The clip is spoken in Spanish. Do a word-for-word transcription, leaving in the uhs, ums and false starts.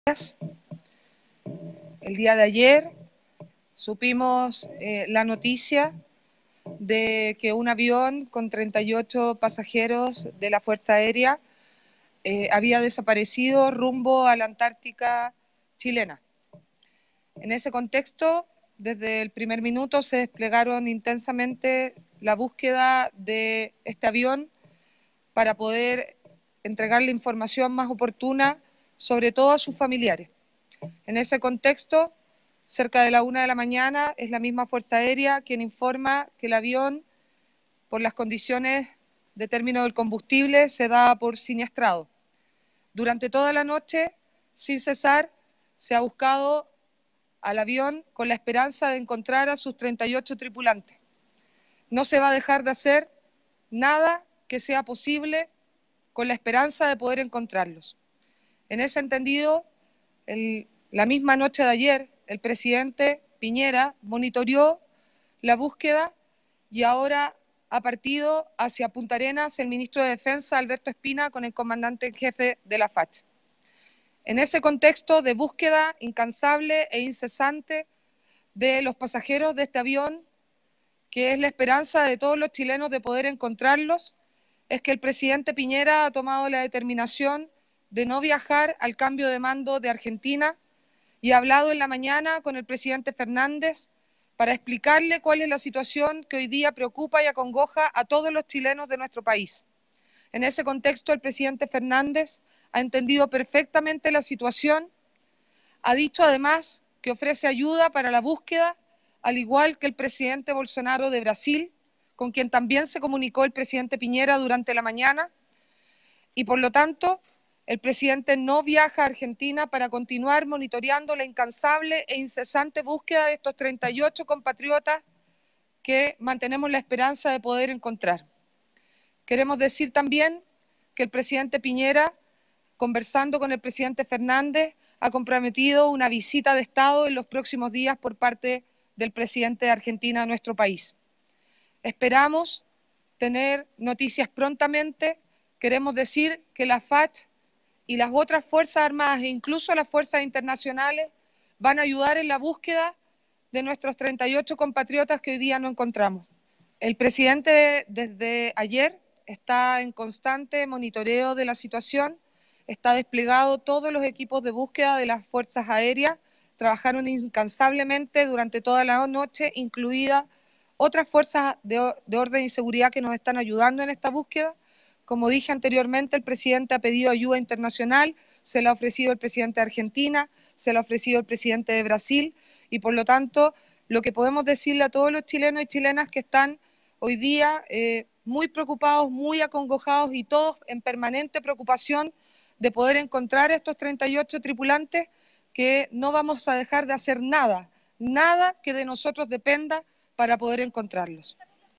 El día de ayer supimos eh, la noticia de que un avión con treinta y ocho pasajeros de la Fuerza Aérea eh, había desaparecido rumbo a la Antártica chilena. En ese contexto, desde el primer minuto se desplegaron intensamente la búsqueda de este avión para poder entregar la información más oportuna, sobre todo a sus familiares. En ese contexto, cerca de la una de la mañana, es la misma Fuerza Aérea quien informa que el avión, por las condiciones de término del combustible, se da por siniestrado. Durante toda la noche, sin cesar, se ha buscado al avión con la esperanza de encontrar a sus treinta y ocho tripulantes. No se va a dejar de hacer nada que sea posible con la esperanza de poder encontrarlos. En ese entendido, el, la misma noche de ayer, el presidente Piñera monitoreó la búsqueda y ahora ha partido hacia Punta Arenas el ministro de Defensa, Alberto Espina, con el comandante en jefe de la F A C H. En ese contexto de búsqueda incansable e incesante de los pasajeros de este avión, que es la esperanza de todos los chilenos de poder encontrarlos, es que el presidente Piñera ha tomado la determinación de no viajar al cambio de mando de Argentina y ha hablado en la mañana con el presidente Fernández para explicarle cuál es la situación que hoy día preocupa y acongoja a todos los chilenos de nuestro país. En ese contexto, el presidente Fernández ha entendido perfectamente la situación, ha dicho además que ofrece ayuda para la búsqueda, al igual que el presidente Bolsonaro de Brasil, con quien también se comunicó el presidente Piñera durante la mañana, y por lo tanto el presidente no viaja a Argentina para continuar monitoreando la incansable e incesante búsqueda de estos treinta y ocho compatriotas que mantenemos la esperanza de poder encontrar. Queremos decir también que el presidente Piñera, conversando con el presidente Fernández, ha comprometido una visita de Estado en los próximos días por parte del presidente de Argentina a nuestro país. Esperamos tener noticias prontamente. Queremos decir que la F A C H y las otras Fuerzas Armadas e incluso las fuerzas internacionales van a ayudar en la búsqueda de nuestros treinta y ocho compatriotas que hoy día no encontramos. El presidente desde ayer está en constante monitoreo de la situación, está desplegado todos los equipos de búsqueda de las Fuerzas Aéreas, trabajaron incansablemente durante toda la noche, incluidas otras fuerzas de, de orden y seguridad que nos están ayudando en esta búsqueda. Como dije anteriormente, el presidente ha pedido ayuda internacional, se la ha ofrecido el presidente de Argentina, se la ha ofrecido el presidente de Brasil y por lo tanto lo que podemos decirle a todos los chilenos y chilenas que están hoy día eh, muy preocupados, muy acongojados y todos en permanente preocupación de poder encontrar a estos treinta y ocho tripulantes, que no vamos a dejar de hacer nada, nada que de nosotros dependa para poder encontrarlos.